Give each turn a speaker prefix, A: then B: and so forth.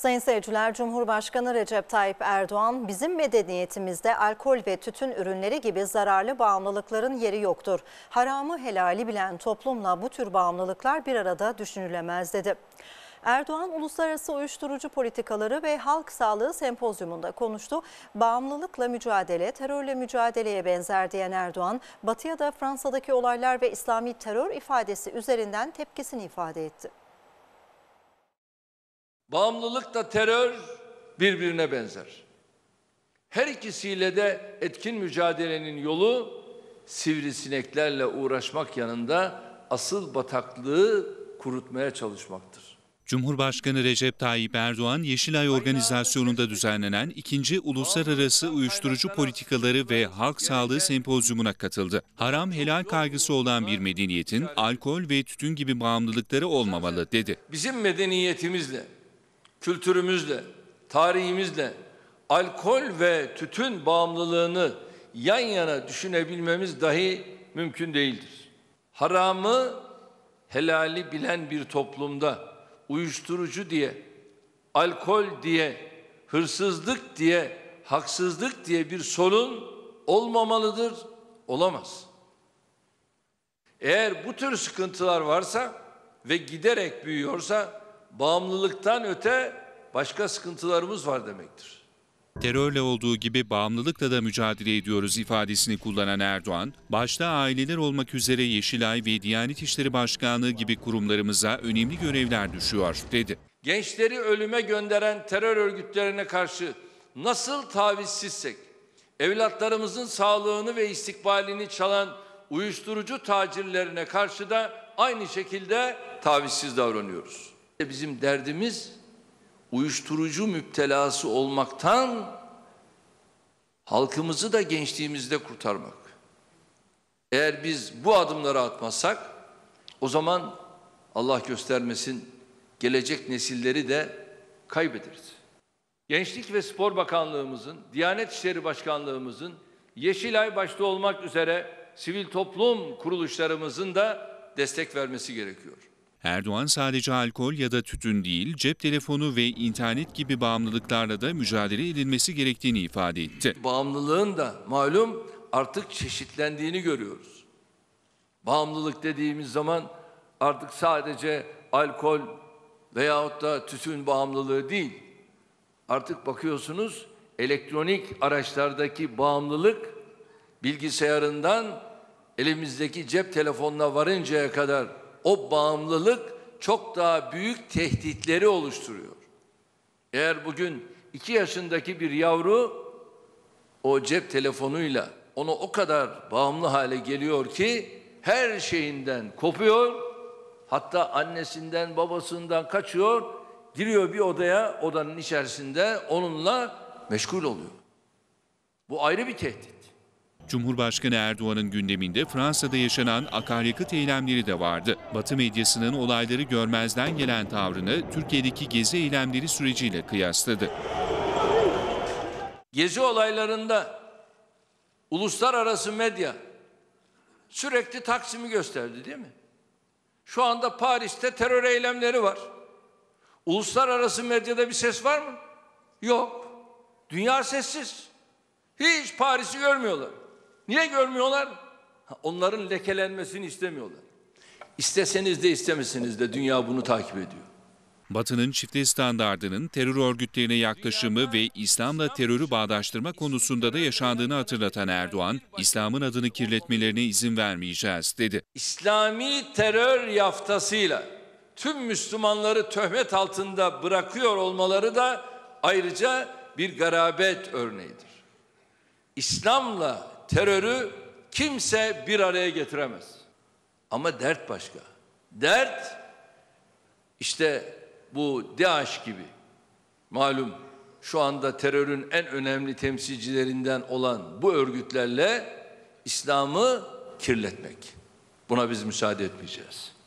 A: Sayın seyirciler, Cumhurbaşkanı Recep Tayyip Erdoğan, bizim medeniyetimizde alkol ve tütün ürünleri gibi zararlı bağımlılıkların yeri yoktur. Haramı helali bilen toplumla bu tür bağımlılıklar bir arada düşünülemez dedi. Erdoğan, Uluslararası Uyuşturucu Politikaları ve Halk Sağlığı Sempozyumunda konuştu. Bağımlılıkla mücadele, terörle mücadeleye benzer diyen Erdoğan, Batı'ya da Fransa'daki olaylar ve İslami terör ifadesi üzerinden tepkisini ifade etti.
B: Bağımlılıkla terör birbirine benzer. Her ikisiyle de etkin mücadelenin yolu sivrisineklerle uğraşmak yanında asıl bataklığı kurutmaya çalışmaktır.
C: Cumhurbaşkanı Recep Tayyip Erdoğan, Yeşilay Organizasyonu'nda düzenlenen 2. Uluslararası Uyuşturucu Politikaları ve Halk Sağlığı Sempozyumuna katıldı. Haram helal kaygısı olan bir medeniyetin alkol ve tütün gibi bağımlılıkları olmamalı dedi.
B: Bizim medeniyetimizle, kültürümüzle, tarihimizle alkol ve tütün bağımlılığını yan yana düşünebilmemiz dahi mümkün değildir. Haramı helali bilen bir toplumda uyuşturucu diye, alkol diye, hırsızlık diye, haksızlık diye bir sorun olmamalıdır, olamaz. Eğer bu tür sıkıntılar varsa ve giderek büyüyorsa bağımlılıktan öte başka sıkıntılarımız var demektir.
C: Terörle olduğu gibi bağımlılıkla da mücadele ediyoruz ifadesini kullanan Erdoğan, başta aileler olmak üzere Yeşilay ve Diyanet İşleri Başkanlığı gibi kurumlarımıza önemli görevler düşüyor dedi.
B: Gençleri ölüme gönderen terör örgütlerine karşı nasıl tavizsizsek, evlatlarımızın sağlığını ve istikbalini çalan uyuşturucu tacirlerine karşı da aynı şekilde tavizsiz davranıyoruz. Bizim derdimiz uyuşturucu müptelası olmaktan halkımızı da gençliğimizi de kurtarmak. Eğer biz bu adımları atmazsak o zaman Allah göstermesin gelecek nesilleri de kaybederiz. Gençlik ve Spor Bakanlığımızın, Diyanet İşleri Başkanlığımızın, Yeşilay başta olmak üzere sivil toplum kuruluşlarımızın da destek vermesi gerekiyor.
C: Erdoğan sadece alkol ya da tütün değil, cep telefonu ve internet gibi bağımlılıklarla da mücadele edilmesi gerektiğini ifade etti.
B: Bağımlılığın da malum artık çeşitlendiğini görüyoruz. Bağımlılık dediğimiz zaman artık sadece alkol veyahut da tütün bağımlılığı değil. Artık bakıyorsunuz elektronik araçlardaki bağımlılık bilgisayarından elimizdeki cep telefonuna varıncaya kadar o bağımlılık çok daha büyük tehditleri oluşturuyor. Eğer bugün 2 yaşındaki bir yavru o cep telefonuyla onu o kadar bağımlı hale geliyor ki her şeyinden kopuyor, hatta annesinden babasından kaçıyor, giriyor bir odaya, odanın içerisinde onunla meşgul oluyor. Bu ayrı bir tehdit.
C: Cumhurbaşkanı Erdoğan'ın gündeminde Fransa'da yaşanan akaryakıt eylemleri de vardı. Batı medyasının olayları görmezden gelen tavrını Türkiye'deki gezi eylemleri süreciyle kıyasladı.
B: Gezi olaylarında uluslararası medya sürekli Taksim'i gösterdi değil mi? Şu anda Paris'te terör eylemleri var. Uluslararası medyada bir ses var mı? Yok. Dünya sessiz. Hiç Paris'i görmüyorlar. Niye görmüyorlar? Onların lekelenmesini istemiyorlar. İsteseniz de istemeseniz de dünya bunu takip ediyor.
C: Batı'nın çifte standardının terör örgütlerine yaklaşımı ve İslam'la terörü bağdaştırma konusunda da yaşandığını hatırlatan Erdoğan, İslam'ın adını kirletmelerine izin vermeyeceğiz dedi.
B: İslami terör yaftasıyla tüm Müslümanları töhmet altında bırakıyor olmaları da ayrıca bir garabet örneğidir. İslam'la terörü kimse bir araya getiremez. Ama dert başka. Dert işte bu DAEŞ gibi. Malum şu anda terörün en önemli temsilcilerinden olan bu örgütlerle İslam'ı kirletmek. Buna biz müsaade etmeyeceğiz.